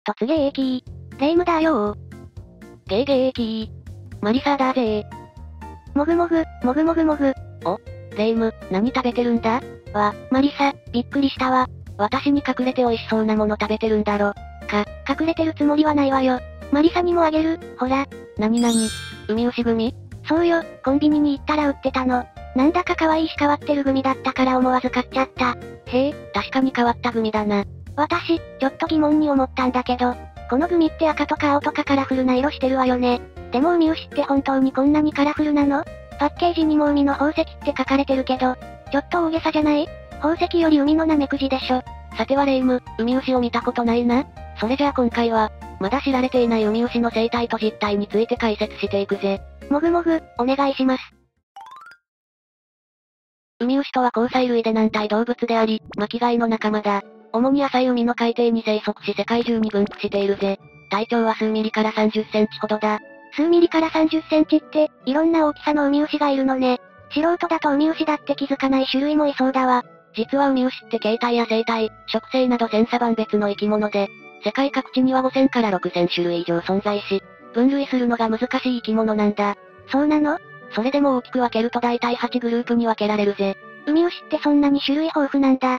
突撃ー。レイムだよー。 ゲーゲーキー。マリサだぜー。 もぐもぐ、もぐもぐもぐ。 お、レイム、何食べてるんだ？ マリサ、びっくりしたわ。 私に隠れて美味しそうなもの食べてるんだろ。 隠れてるつもりはないわよ。マリサにもあげる、ほら。 なになに？ウミウシグミ？ そうよ、コンビニに行ったら売ってたの。なんだか可愛いし変わってるグミだったから思わず買っちゃった。 へえ、確かに変わったグミだな。 私、ちょっと疑問に思ったんだけど、このグミって赤とか青とかカラフルな色してるわよね。でもウミウシって本当にこんなにカラフルなの？パッケージにも海の宝石って書かれてるけど、ちょっと大げさじゃない？宝石より海のナメクジでしょ。 さてはレイム、ウミウシを見たことないな。それじゃあ今回は、まだ知られていないウミウシの生態と実態について解説していくぜ。 もぐもぐ、お願いします。 ウミウシとは虹彩類で軟体動物であり、巻貝の仲間だ。主に浅い海の海底に生息し世界中に分布しているぜ。体長は数ミリから30センチほどだ。 数ミリから30センチって、いろんな大きさのウミウシがいるのね。素人だとウミウシだって気づかない種類もいそうだわ。 実はウミウシって形態や生態、食性など千差万別の生き物で、世界各地には5000から6000種類以上存在し、分類するのが難しい生き物なんだ。 そうなの？ それでも大きく分けると大体8グループに分けられるぜ。 ウミウシってそんなに種類豊富なんだ。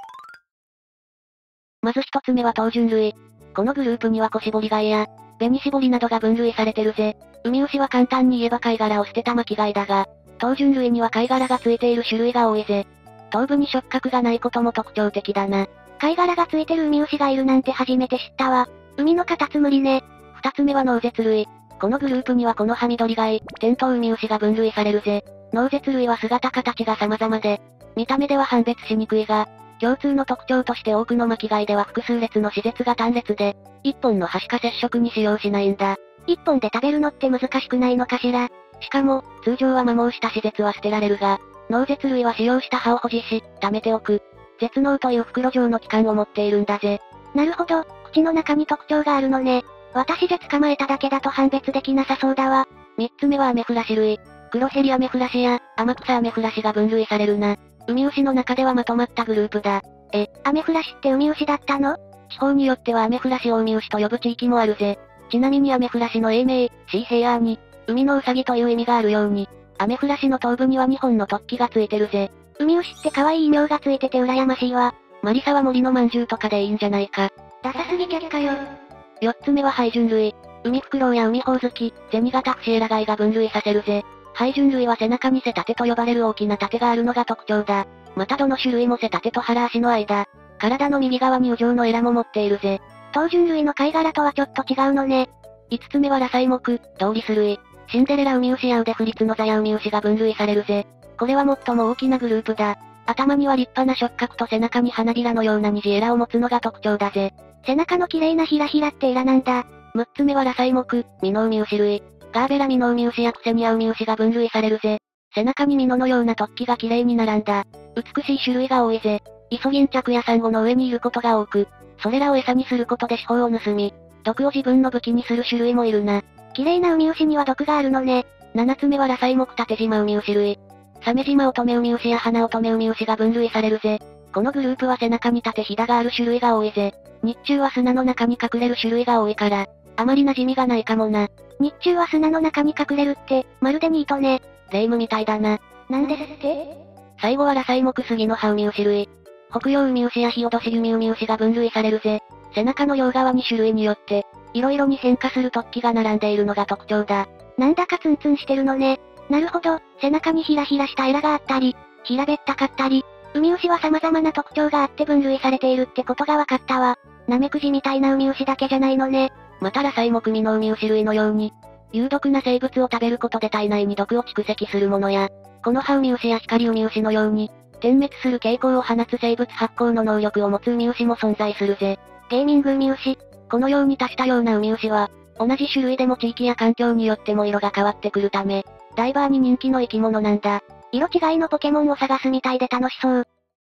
まず一つ目は頭順類。このグループにはコシボリガイや、ベニシボリなどが分類されてるぜ。ウミウシは簡単に言えば貝殻を捨てた巻貝だが、頭順類には貝殻がついている種類が多いぜ。頭部に触覚がないことも特徴的だな。 貝殻がついてるウミウシがいるなんて初めて知ったわ。海のカタツムリね。 二つ目は脳舌類。このグループにはこのハミドリガイ、テントウウミウシが分類されるぜ。脳舌類は姿形が様々で、見た目では判別しにくいが、共通の特徴として多くの巻貝では複数列の歯舌が単列で、一本の歯しか接触に使用しないんだ。 一本で食べるのって難しくないのかしら。 しかも、通常は摩耗した歯舌は捨てられるが、脳舌類は使用した歯を保持し、溜めておく。舌脳という袋状の器官を持っているんだぜ。 なるほど、口の中に特徴があるのね。私舌捕まえただけだと判別できなさそうだわ。 三つ目はアメフラシ類。黒ヘリアメフラシや、アマクサアメフラシが分類されるな。ウミウシの中ではまとまったグループだ。 アメフラシってウミウシだったの？ 地方によってはアメフラシをウミウシと呼ぶ地域もあるぜ。ちなみにアメフラシの英名、シーヘイアーに、海のウサギという意味があるように、アメフラシの頭部には2本の突起がついてるぜ。 ウミウシって可愛い異名がついてて羨ましいわ。 マリサは森のまんじゅうとかでいいんじゃないか。 ダサすぎ却下よ。 四つ目はハイジュン類。ウミフクロウやウミホウズキ、ゼニガタフシエラガイが分類させるぜ。ハイジュン類は背中に背盾と呼ばれる大きな盾があるのが特徴だ。またどの種類も背盾と腹足の間。体の右側に羽状のエラも持っているぜ。 頭順類の貝殻とはちょっと違うのね。 五つ目はラサイモク、ドウリス類。シンデレラウミウシや腕フリツノザやウミウシが分類されるぜ。これは最も大きなグループだ。頭には立派な触覚と背中に花びらのような虹エラを持つのが特徴だぜ。 背中の綺麗なひらひらってエラなんだ。 六つ目はラサイモク、ミノウミウシ類。ガーベラミノウミウシやクセニアウミウシが分類されるぜ。背中にミノのような突起が綺麗に並んだ。美しい種類が多いぜ。イソギンチャクやサンゴの上にいることが多く、それらを餌にすることで刺胞を盗み、毒を自分の武器にする種類もいるな。 綺麗なウミウシには毒があるのね。 七つ目はラサイモクタテジマウミウシ類。サメジマオトメウミウシやハナオトメウミウシが分類されるぜ。このグループは背中に縦ひだがある種類が多いぜ。日中は砂の中に隠れる種類が多いから、あまり馴染みがないかもな。 日中は砂の中に隠れるって、まるでニートね。 レイムみたいだな。 なんですって？ 最後はラサイモクスギの葉ウミウシ類。北洋ウミウシやヒオドシギウミウミウシが分類されるぜ。背中の両側に種類によって、色々に変化する突起が並んでいるのが特徴だ。 なんだかツンツンしてるのね。なるほど、背中にひらひらしたエラがあったり、平べったかったり、ウミウシは様々な特徴があって分類されているってことが分かったわ。ナメクジみたいなウミウシだけじゃないのね。 またラサイモクミノウミウシ類のように、有毒な生物を食べることで体内に毒を蓄積するものや、この葉ウミウシやヒカリウミウシのように、点滅する蛍光を放つ生物発光の能力を持つウミウシも存在するぜ。 ゲーミングウミウシ。 このように多種多様なウミウシは、同じ種類でも地域や環境によっても色が変わってくるため、ダイバーに人気の生き物なんだ。 色違いのポケモンを探すみたいで楽しそう。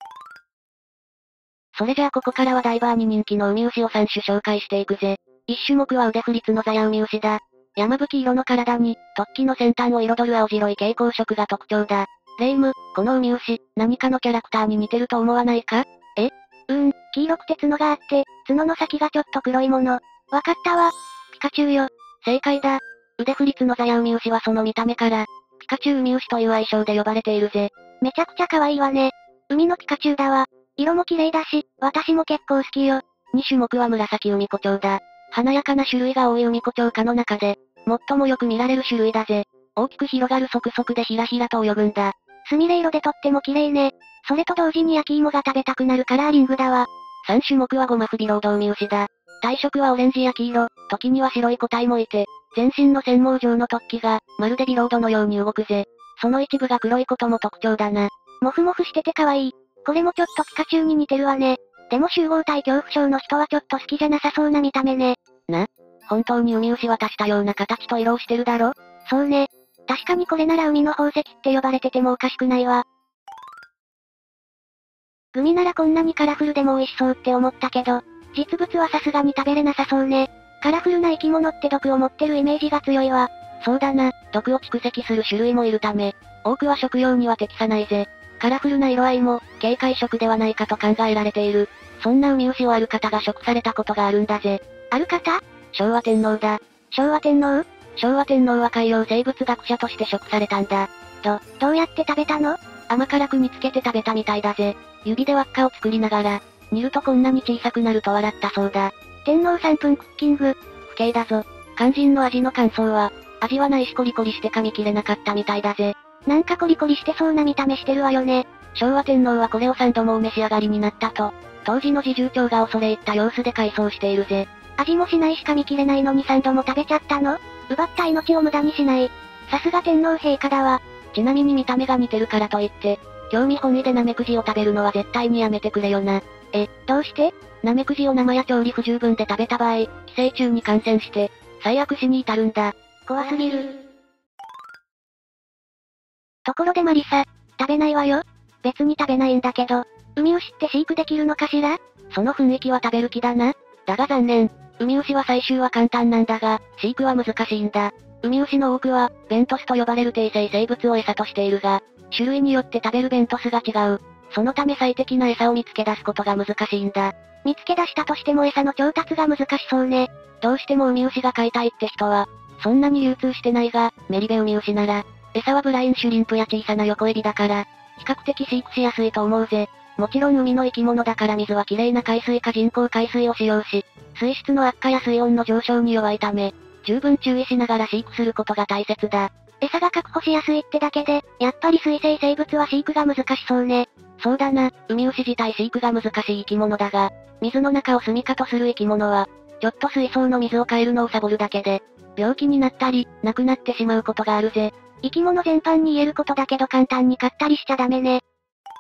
それじゃあここからはダイバーに人気のウミウシを3種紹介していくぜ。一種目は腕フリツノザヤウミウシだ。山吹色の体に、突起の先端を彩る青白い蛍光色が特徴だ。レイム、このウミウシ、何かのキャラクターに似てると思わないか？ 黄色くて角があって、角の先がちょっと黒いもの。わかったわ。ピカチュウよ。 正解だ。腕振り角ザヤウミウシはその見た目から、ピカチュウウミウシという愛称で呼ばれているぜ。 めちゃくちゃ可愛いわね。海のピカチュウだわ。色も綺麗だし、私も結構好きよ。 2種目は紫ウミコチョウだ。華やかな種類が多いウミコチョウ科の中で、最もよく見られる種類だぜ。大きく広がる側足でひらひらと泳ぐんだ。 スミレ色でとっても綺麗ね。それと同時に焼き芋が食べたくなるカラーリングだわ。 3種目はゴマフビロードウミウシだ。体色はオレンジや黄色、時には白い個体もいて、全身の繊毛状の突起が、まるでビロードのように動くぜ。その一部が黒いことも特徴だな。 もふもふしてて可愛い。これもちょっとピカチュウに似てるわね。でも集合体恐怖症の人はちょっと好きじゃなさそうな見た目ね。 本当にウミウシは足したような形と色をしてるだろ？ そうね。確かにこれなら海の宝石って呼ばれててもおかしくないわ。グミならこんなにカラフルでも美味しそうって思ったけど、実物はさすがに食べれなさそうね。カラフルな生き物って毒を持ってるイメージが強いわ。 そうだな、毒を蓄積する種類もいるため、多くは食用には適さないぜ。カラフルな色合いも、警戒色ではないかと考えられている。そんなウミウシをある方が食されたことがあるんだぜ。 ある方？ 昭和天皇だ。 昭和天皇？ 昭和天皇は海洋生物学者として食されたんだ。 どうやって食べたの？ 甘辛く煮つけて食べたみたいだぜ。指で輪っかを作りながら、煮るとこんなに小さくなると笑ったそうだ。 天皇3分クッキング。 不敬だぞ。肝心の味の感想は、味はないしコリコリして噛み切れなかったみたいだぜ。 なんかコリコリしてそうな見た目してるわよね。 昭和天皇はこれを3度もお召し上がりになったと、当時の侍従長が恐れ入った様子で回想しているぜ。 味もしないし噛み切れないのに3度も食べちゃったの？奪った命を無駄にしない。さすが天皇陛下だわ。 ちなみに見た目が似てるからといって、興味本位でナメクジを食べるのは絶対にやめてくれよな。 どうして？ ナメクジを生や調理不十分で食べた場合、寄生虫に感染して、最悪死に至るんだ。 怖すぎる。ところでマリサ、食べないわよ。別に食べないんだけど、ウミウシって飼育できるのかしら？ その雰囲気は食べる気だな。だが残念。ウミウシは採集は簡単なんだが、飼育は難しいんだ。ウミウシの多くは、ベントスと呼ばれる低生生物を餌としているが、種類によって食べるベントスが違う。そのため最適な餌を見つけ出すことが難しいんだ。 見つけ出したとしても餌の調達が難しそうね。 どうしてもウミウシが飼いたいって人は、そんなに流通してないが、メリベウミウシなら、餌はブラインシュリンプや小さな横エビだから、比較的飼育しやすいと思うぜ。もちろん海の生き物だから水はきれいな海水か人工海水を使用し、水質の悪化や水温の上昇に弱いため、十分注意しながら飼育することが大切だ。 餌が確保しやすいってだけで、やっぱり水生生物は飼育が難しそうね。 そうだな、ウミウシ自体飼育が難しい生き物だが、水の中を住処とする生き物は、ちょっと水槽の水を変えるのをサボるだけで、病気になったり、亡くなってしまうことがあるぜ。 生き物全般に言えることだけど簡単に飼ったりしちゃダメね。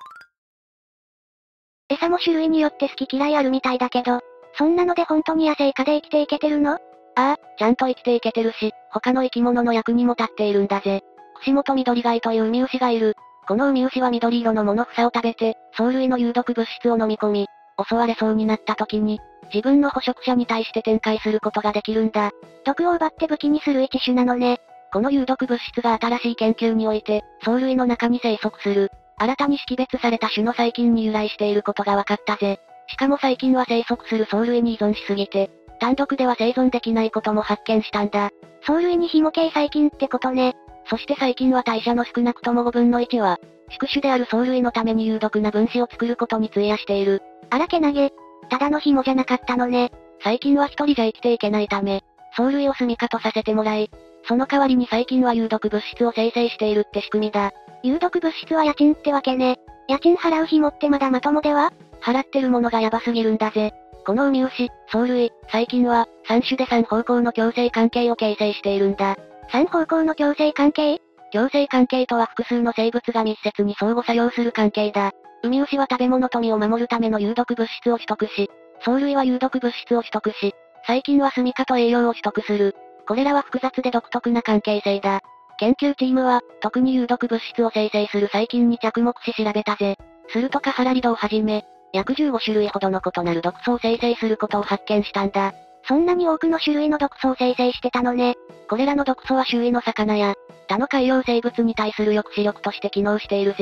餌も種類によって好き嫌いあるみたいだけど、そんなので本当に野生下で生きていけてるの？ ああ、ちゃんと生きていけてるし、他の生き物の役にも立っているんだぜ。串本緑貝というウミウシがいる。このウミウシは緑色の藻の房を食べて、藻類の有毒物質を飲み込み、襲われそうになった時に、自分の捕食者に対して展開することができるんだ。 毒を奪って武器にする一種なのね。 この有毒物質が新しい研究において、藻類の中に生息する、新たに識別された種の細菌に由来していることが分かったぜ。しかも細菌は生息する藻類に依存しすぎて、単独では生存できないことも発見したんだ。 藻類にヒモ系細菌ってことね。 そして細菌は代謝の少なくとも5分の1は、宿主である藻類のために有毒な分子を作ることに費やしている。 あらけなげ。ただの紐じゃなかったのね。 細菌は一人じゃ生きていけないため、藻類を住処とさせてもらい、その代わりに細菌は有毒物質を生成しているって仕組みだ。 有毒物質は家賃ってわけね。家賃払う紐ってまだまともでは？ 払ってるものがヤバすぎるんだぜ。このウミウシ、藻類、細菌は、3種で3方向の共生関係を形成しているんだ。 3方向の共生関係？ 共生関係とは複数の生物が密接に相互作用する関係だ。ウミウシは食べ物と身を守るための有毒物質を取得し、藻類は有毒物質を取得し、細菌は住処と栄養を取得する。これらは複雑で独特な関係性だ。研究チームは、特に有毒物質を生成する細菌に着目し調べたぜ。するとカハラリドをはじめ、約15種類ほどの異なる毒素を生成することを発見したんだ。 そんなに多くの種類の毒素を生成してたのね。 これらの毒素は周囲の魚や、他の海洋生物に対する抑止力として機能しているぜ。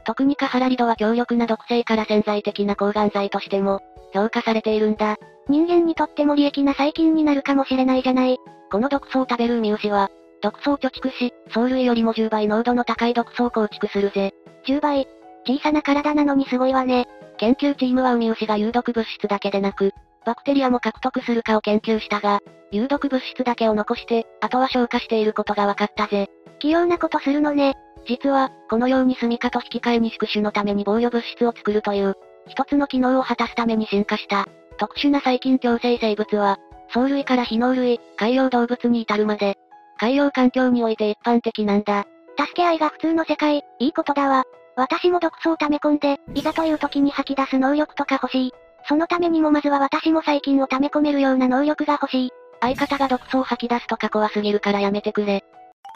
特にカハラリドは強力な毒性から潜在的な抗がん剤としても、評価されているんだ。 人間にとっても利益な細菌になるかもしれないじゃない。 この毒素を食べるウミウシは、毒素を貯蓄し、藻類よりも10倍濃度の高い毒素を構築するぜ。 10倍。小さな体なのにすごいわね。 研究チームはウミウシが有毒物質だけでなく、バクテリアも獲得するかを研究したが、有毒物質だけを残して、あとは消化していることが分かったぜ。 器用なことするのね。 実は、このように住処と引き換えに宿主のために防御物質を作るという、一つの機能を果たすために進化した、特殊な細菌共生生物は、藻類から非農類、海洋動物に至るまで、海洋環境において一般的なんだ。 助け合いが普通の世界、いいことだわ。私も毒素を溜め込んで、いざという時に吐き出す能力とか欲しい。そのためにもまずは私も細菌を溜め込めるような能力が欲しい。 相方が毒素を吐き出すとか怖すぎるからやめてくれ。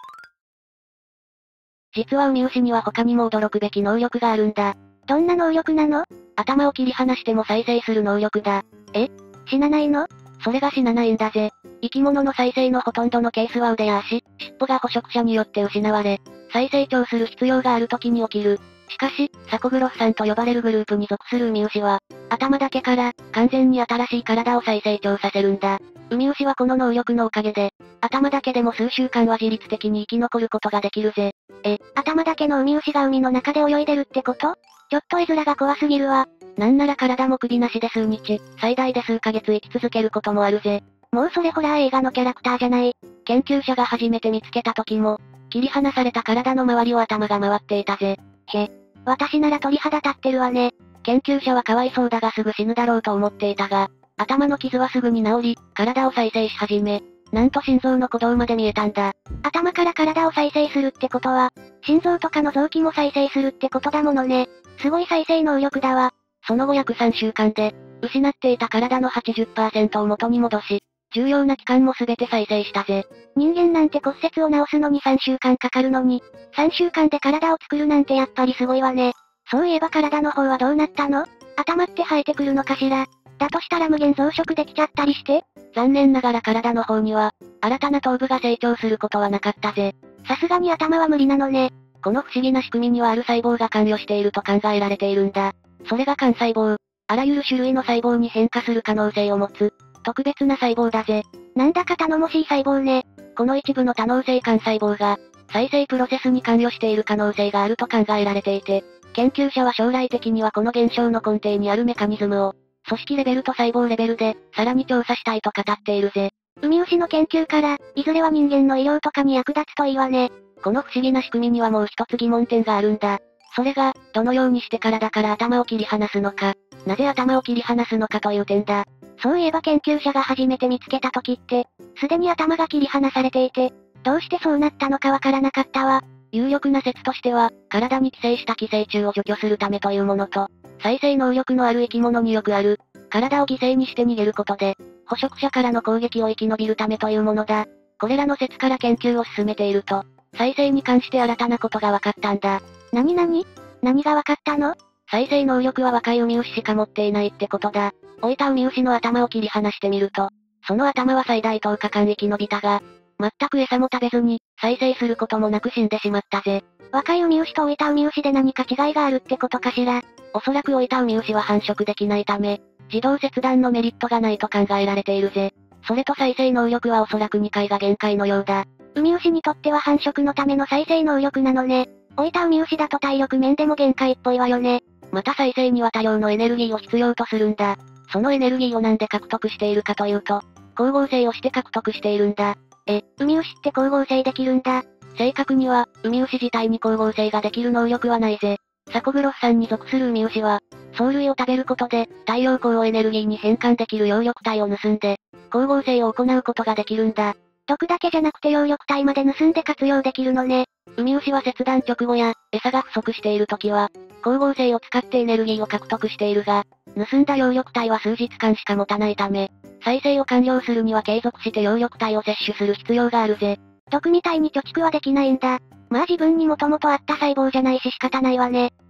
実はウミウシには他にも驚くべき能力があるんだ。 どんな能力なの？ 頭を切り離しても再生する能力だ。 死なないの？ それが死なないんだぜ。生き物の再生のほとんどのケースは腕や足、尻尾が捕食者によって失われ、再成長する必要がある時に起きる。しかし、サコグロスさんと呼ばれるグループに属するウミウシは、頭だけから、完全に新しい体を再成長させるんだ。ウミウシはこの能力のおかげで、頭だけでも数週間は自律的に生き残ることができるぜ。 頭だけのウミウシが海の中で泳いでるってこと？ちょっと絵面が怖すぎるわ。 なんなら体も首なしで数日、最大で数ヶ月生き続けることもあるぜ。 もうそれホラー映画のキャラクターじゃない。 研究者が初めて見つけた時も、切り離された体の周りを頭が回っていたぜ。 私なら鳥肌立ってるわね。 研究者はかわいそうだがすぐ死ぬだろうと思っていたが、頭の傷はすぐに治り、体を再生し始め、なんと心臓の鼓動まで見えたんだ。 頭から体を再生するってことは、心臓とかの臓器も再生するってことだものね。すごい再生能力だわ。 その後約3週間で、失っていた体の 80% を元に戻し、重要な器官も全て再生したぜ。 人間なんて骨折を治すのに3週間かかるのに、3週間で体を作るなんてやっぱりすごいわね。そういえば体の方はどうなったの？頭って生えてくるのかしら？だとしたら無限増殖できちゃったりして？ 残念ながら体の方には、新たな頭部が成長することはなかったぜ。 さすがに頭は無理なのね。 この不思議な仕組みにはある細胞が関与していると考えられているんだ。それが幹細胞。あらゆる種類の細胞に変化する可能性を持つ、特別な細胞だぜ。 なんだか頼もしい細胞ね。 この一部の多能性幹細胞が、再生プロセスに関与している可能性があると考えられていて、研究者は将来的にはこの現象の根底にあるメカニズムを、組織レベルと細胞レベルで、さらに調査したいと語っているぜ。 ウミウシの研究から、いずれは人間の医療とかに役立つといいわね。 この不思議な仕組みにはもう一つ疑問点があるんだ。それが、どのようにして体から頭を切り離すのか、なぜ頭を切り離すのかという点だ。 そういえば研究者が初めて見つけた時って、すでに頭が切り離されていて、どうしてそうなったのかわからなかったわ。 有力な説としては、体に寄生した寄生虫を除去するためというものと、再生能力のある生き物によくある、体を犠牲にして逃げることで、捕食者からの攻撃を生き延びるためというものだ。これらの説から研究を進めていると、再生に関して新たなことが分かったんだ。 何が分かったの？ 再生能力は若いウミウシしか持っていないってことだ。老いたウミウシの頭を切り離してみると、その頭は最大10日間生き延びたが、全く餌も食べずに、再生することもなく死んでしまったぜ。 若いウミウシと老いたウミウシで何か違いがあるってことかしら？ おそらく老いたウミウシは繁殖できないため、自動切断のメリットがないと考えられているぜ。それと再生能力はおそらく2回が限界のようだ。 ウミウシにとっては繁殖のための再生能力なのね。老いたウミウシだと体力面でも限界っぽいわよね。 また再生には多量のエネルギーを必要とするんだ。そのエネルギーをなんで獲得しているかというと、光合成をして獲得しているんだ。 ウミウシって光合成できるんだ。 正確には、ウミウシ自体に光合成ができる能力はないぜ。サコグロスさんに属するウミウシは、藻類を食べることで、太陽光をエネルギーに変換できる葉緑体を盗んで、光合成を行うことができるんだ。 毒だけじゃなくて葉緑体まで盗んで活用できるのね。 ウミウシは切断直後や、餌が不足している時は、光合成を使ってエネルギーを獲得しているが、盗んだ葉緑体は数日間しか持たないため、再生を完了するには継続して葉緑体を摂取する必要があるぜ。 毒みたいに貯蓄はできないんだ。まあ自分にもともとあった細胞じゃないし仕方ないわね。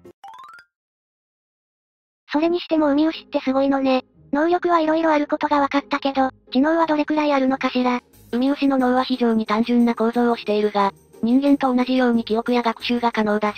それにしてもウミウシってすごいのね。能力はいろいろあることが分かったけど、知能はどれくらいあるのかしら。 ウミウシの脳は非常に単純な構造をしているが、人間と同じように記憶や学習が可能だぜ。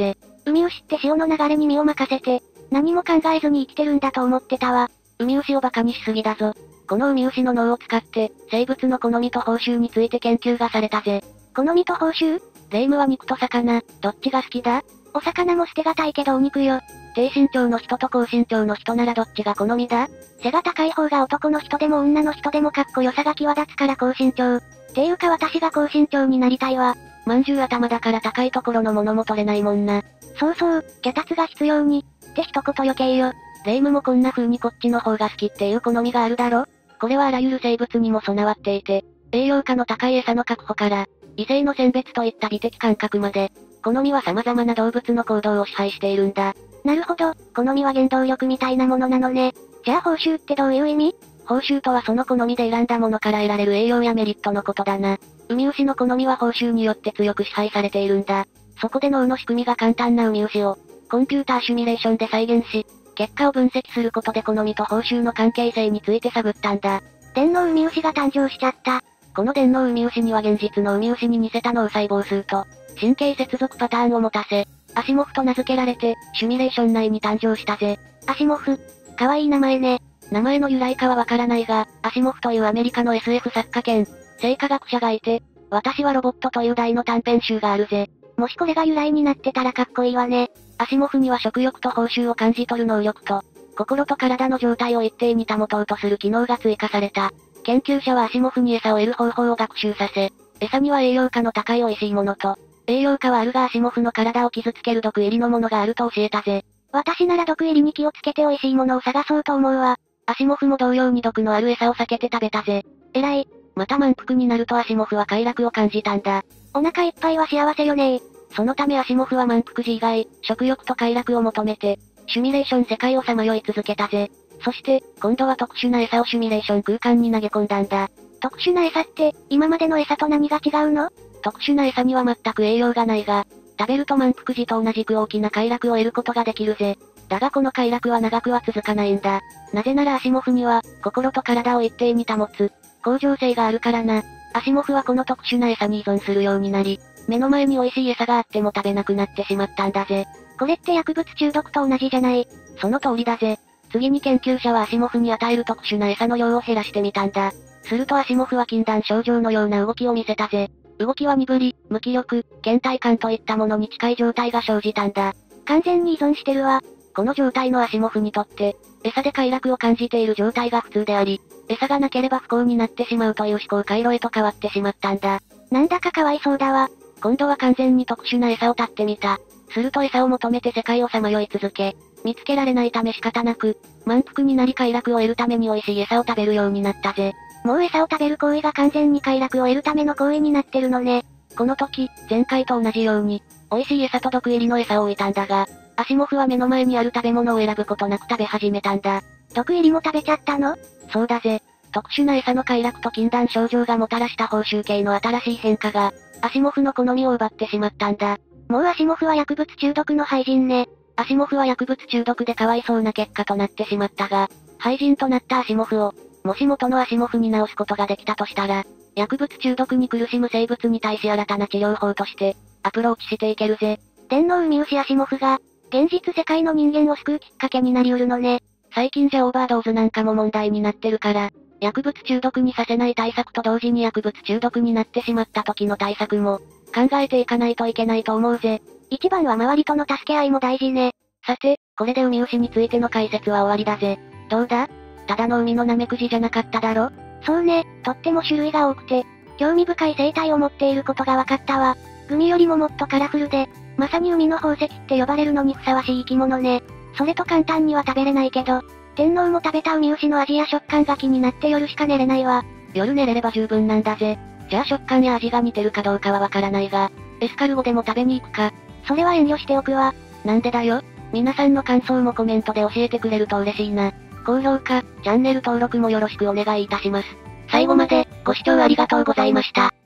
ウミウシって潮の流れに身を任せて、何も考えずに生きてるんだと思ってたわ。 ウミウシをバカにしすぎだぞ。このウミウシの脳を使って、生物の好みと報酬について研究がされたぜ。 好みと報酬？ 霊夢は肉と魚、どっちが好きだ？ お魚も捨てがたいけどお肉よ。 低身長の人と高身長の人ならどっちが好みだ？ 背が高い方が男の人でも女の人でもかっこよさが際立つから高身長。っていうか私が高身長になりたいわ。 まんじゅう頭だから高いところのものも取れないもんな。 そうそう、脚立が必要に。って一言余計よ。 霊夢もこんな風にこっちの方が好きっていう好みがあるだろ？これはあらゆる生物にも備わっていて、栄養価の高い餌の確保から、異性の選別といった美的感覚まで、好みは様々な動物の行動を支配しているんだ。 なるほど、好みは原動力みたいなものなのね。じゃあ報酬ってどういう意味？ 報酬とはその好みで選んだものから得られる栄養やメリットのことだな。ウミウシの好みは報酬によって強く支配されているんだ。そこで脳の仕組みが簡単なウミウシを、コンピューターシミュレーションで再現し、結果を分析することで好みと報酬の関係性について探ったんだ。 電脳ウミウシが誕生しちゃった。 この電脳ウミウシには現実のウミウシに似せた脳細胞数と、神経接続パターンを持たせ、アシモフと名付けられて、シミュレーション内に誕生したぜ。 アシモフ。かわいい名前ね。 名前の由来かはわからないが、アシモフというアメリカの SF 作家兼、生化学者がいて、私はロボットという題の短編集があるぜ。 もしこれが由来になってたらかっこいいわね。 アシモフには食欲と報酬を感じ取る能力と、心と体の状態を一定に保とうとする機能が追加された。研究者はアシモフに餌を得る方法を学習させ、餌には栄養価の高い美味しいものと、栄養価はあるがアシモフの体を傷つける毒入りのものがあると教えたぜ。 私なら毒入りに気をつけて美味しいものを探そうと思うわ。 アシモフも同様に毒のある餌を避けて食べたぜ。 偉い。 また満腹になるとアシモフは快楽を感じたんだ。 お腹いっぱいは幸せよね。 そのためアシモフは満腹時以外、食欲と快楽を求めて、シミュレーション世界をさまよい続けたぜ。そして、今度は特殊な餌をシミュレーション空間に投げ込んだんだ。 特殊な餌って、今までの餌と何が違うの？ 特殊な餌には全く栄養がないが、食べると満腹時と同じく大きな快楽を得ることができるぜ。だがこの快楽は長くは続かないんだ。なぜならアシモフには、心と体を一定に保つ、恒常性があるからな。アシモフはこの特殊な餌に依存するようになり、目の前に美味しい餌があっても食べなくなってしまったんだぜ。 これって薬物中毒と同じじゃない？ その通りだぜ。次に研究者はアシモフに与える特殊な餌の量を減らしてみたんだ。するとアシモフは禁断症状のような動きを見せたぜ。動きは鈍り、無気力、倦怠感といったものに近い状態が生じたんだ。 完全に依存してるわ。 この状態のアシモフにとって、餌で快楽を感じている状態が普通であり、餌がなければ不幸になってしまうという思考回路へと変わってしまったんだ。 なんだかかわいそうだわ。 今度は完全に特殊な餌を絶ってみた。すると餌を求めて世界をさまよい続け、見つけられないため仕方なく、満腹になり快楽を得るために美味しい餌を食べるようになったぜ。 もう餌を食べる行為が完全に快楽を得るための行為になってるのね。 この時、前回と同じように、美味しい餌と毒入りの餌を置いたんだが、アシモフは目の前にある食べ物を選ぶことなく食べ始めたんだ。 毒入りも食べちゃったの？ そうだぜ。特殊な餌の快楽と禁断症状がもたらした報酬系の新しい変化が、アシモフの好みを奪ってしまったんだ。 もうアシモフは薬物中毒の廃人ね。 アシモフは薬物中毒でかわいそうな結果となってしまったが、廃人となったアシモフを、もし元のアシモフに治すことができたとしたら、薬物中毒に苦しむ生物に対し新たな治療法として、アプローチしていけるぜ。 電脳ウミウシアシモフが、現実世界の人間を救うきっかけになりうるのね。 最近じゃオーバードーズなんかも問題になってるから、薬物中毒にさせない対策と同時に薬物中毒になってしまった時の対策も、考えていかないといけないと思うぜ。 一番は周りとの助け合いも大事ね。 さて、これでウミウシについての解説は終わりだぜ。どうだ？ただの海のナメクジじゃなかっただろ？ そうね、とっても種類が多くて、興味深い生態を持っていることが分かったわ。グミよりももっとカラフルで、まさに海の宝石って呼ばれるのにふさわしい生き物ね。それと簡単には食べれないけど、天皇も食べたウミウシの味や食感が気になって夜しか寝れないわ。 夜寝れれば十分なんだぜ。じゃあ食感や味が似てるかどうかはわからないが、エスカルゴでも食べに行くか。 それは遠慮しておくわ。 なんでだよ。皆さんの感想もコメントで教えてくれると嬉しいな。高評価、チャンネル登録もよろしくお願いいたします。最後まで、ご視聴ありがとうございました。